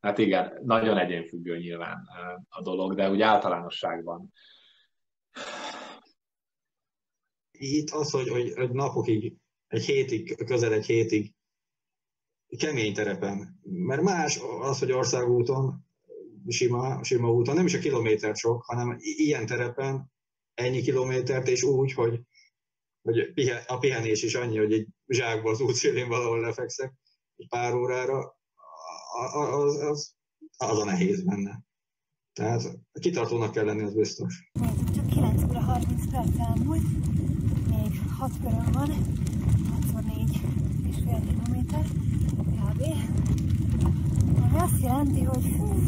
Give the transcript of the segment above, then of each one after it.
Hát igen, nagyon egyénfüggő nyilván a dolog, de úgy általánosságban. Itt az, hogy napokig, közel egy hétig kemény terepen. Mert más az, hogy országúton, sima úton, nem is a kilométer sok, hanem ilyen terepen ennyi kilométert, és úgy, hogy a pihenés is annyi, hogy egy zsákba az útszélén valahol lefekszek egy pár órára, az a nehéz benne. Tehát kitartónak kell lenni, az biztos. Csak 9 óra 30 perc elmúlt, még 6 köröm van, 6x4,5 kilométer kb. Ami azt jelenti, hogy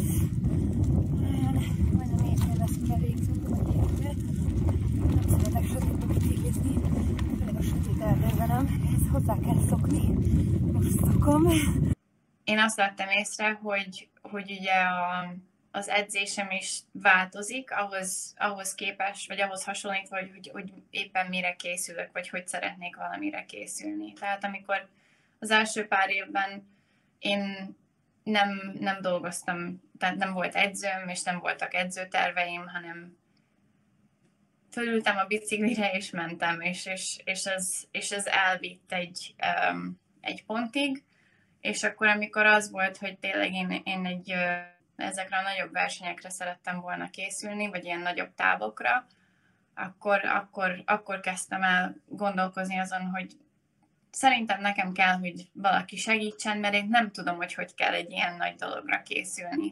majdnem évnél lesz, mire végzünk, vagy évnél. Nem szeretek sötétbe biciklizni, főleg a sötét erdőben, ehhez hozzá kell szokni. Most szokom. Én azt vettem észre, hogy ugye az edzésem is változik ahhoz képest, vagy ahhoz hasonlítva, hogy éppen mire készülök, vagy hogy szeretnék valamire készülni. Tehát amikor az első pár évben én nem dolgoztam, tehát nem volt edzőm, és nem voltak edzőterveim, hanem fölültem a biciklire, és mentem, és ez elvitt egy pontig, és akkor, amikor az volt, hogy tényleg én ezekre a nagyobb versenyekre szerettem volna készülni, vagy ilyen nagyobb távokra, akkor kezdtem el gondolkozni azon, hogy szerintem nekem kell, hogy valaki segítsen, mert én nem tudom, hogy kell egy ilyen nagy dologra készülni.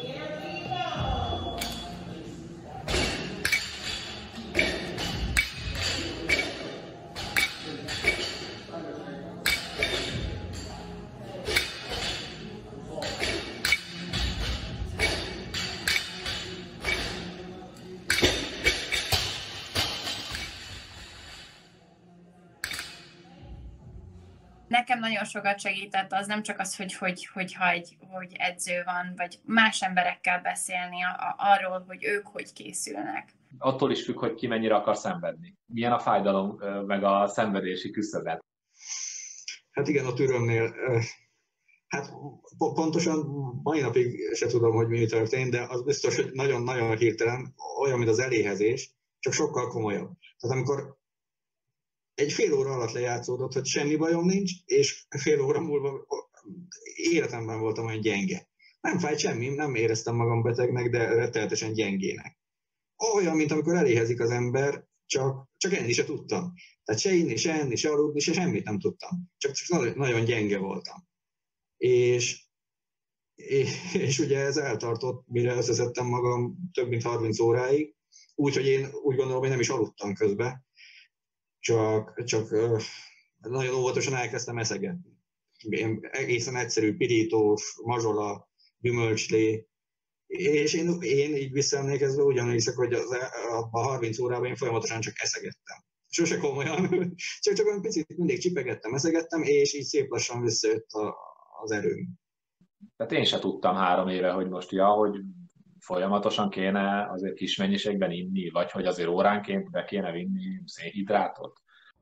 Nekem nagyon sokat segített az nem csak az, hogy edző van, vagy más emberekkel beszélni arról, hogy ők hogy készülnek. Attól is függ, hogy ki mennyire akar szenvedni. Milyen a fájdalom, meg a szenvedési küszöbet. Hát igen, a türömnél, hát pontosan mai napig se tudom, hogy mi történt, de az biztos, hogy nagyon-nagyon hirtelen, olyan, mint az eléhezés, csak sokkal komolyabb. Tehát amikor egy fél óra alatt lejátszódott, hogy semmi bajom nincs, és fél óra múlva életemben voltam olyan gyenge. Nem fájt semmi, nem éreztem magam betegnek, de rettenetesen gyengének. Olyan, mint amikor eléhezik az ember, csak enni se tudtam. Tehát se inni, se enni, se aludni, se semmit nem tudtam. Csak nagyon gyenge voltam. És ugye ez eltartott, mire összeszedtem magam több mint 30 óráig, úgyhogy én úgy gondolom, hogy nem is aludtam közben. Csak nagyon óvatosan elkezdtem eszegetni. Egészen egyszerű pirítós, mazsola, gyümölcslé, és én így visszaemlékezve ugyanúgy hiszek, hogy a 30 órában én folyamatosan csak eszegettem. Sose komolyan, csak olyan picit mindig csipegettem, eszegettem, és így szép lassan visszajött az erőm. Tehát én se tudtam 3 éve, hogy most hogy folyamatosan kéne azért kis mennyiségben inni, vagy hogy azért óránként be kéne vinni szénhidrátot.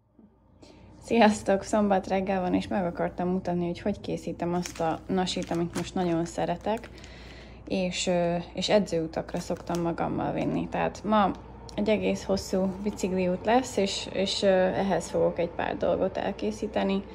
Sziasztok! Szombat reggel van, és meg akartam mutatni, hogy készítem azt a nasit, amit most nagyon szeretek, és edzőutakra szoktam magammal vinni. Tehát ma egy egész hosszú bicikliút lesz, és ehhez fogok egy pár dolgot elkészíteni.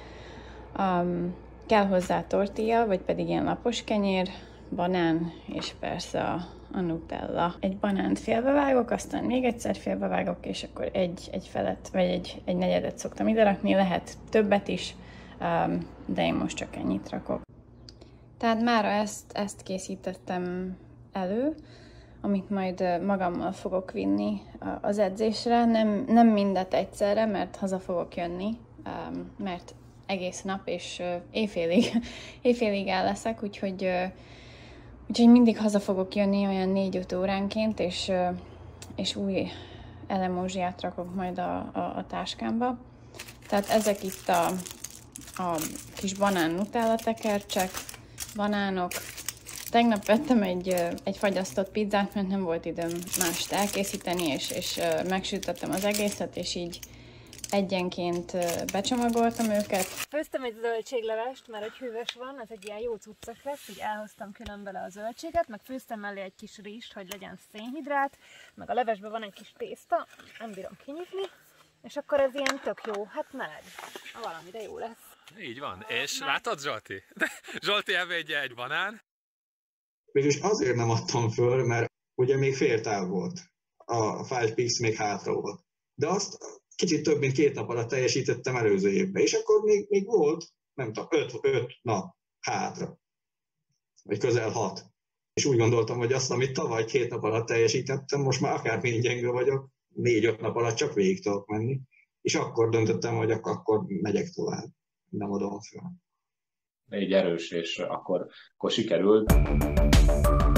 Kell hozzá tortilla, vagy pedig ilyen lapos kenyér, banán, és persze a nutella. Egy banánt félbevágok, aztán még egyszer félbevágok, és akkor egy felet, vagy egy negyedet szoktam ide rakni, lehet többet is, de én most csak ennyit rakok. Tehát mára ezt készítettem elő, amit majd magammal fogok vinni az edzésre. Nem mindet egyszerre, mert haza fogok jönni, mert egész nap és éjfélig el leszek, úgyhogy mindig haza fogok jönni olyan 4-5 óránként, és új elemózsiát rakok majd a táskámba. Tehát ezek itt a kis banán nutella tekercsek, banánok. Tegnap vettem egy fagyasztott pizzát, mert nem volt időm mást elkészíteni, és megsütöttem az egészet, és így egyenként becsomagoltam őket. Főztem egy zöldséglevest, mert egy hűvös van, ez egy ilyen jó cuccos lesz, így elhoztam külön bele a zöldséget, meg főztem mellé egy kis rizst, hogy legyen szénhidrát, meg a levesben van egy kis tészta, nem bírom kinyitni, és akkor ez ilyen tök jó, hát meleg, valami, de jó lesz. Így van, és látod Zsolti? Zsolti evődje egy banán. Végülis azért nem adtam föl, mert ugye még féltáv volt, a 5Pix még hátra volt. De azt kicsit több mint 2 nap alatt teljesítettem előző évben, és akkor még volt, nem tudom, 5 nap hátra, vagy közel 6. És úgy gondoltam, hogy azt, amit tavaly 2 nap alatt teljesítettem, most már akármilyen gyenge vagyok, 4-5 nap alatt csak végig tudok menni, és akkor döntöttem, hogy akkor megyek tovább, nem adom fel. Légy erős, és akkor sikerült.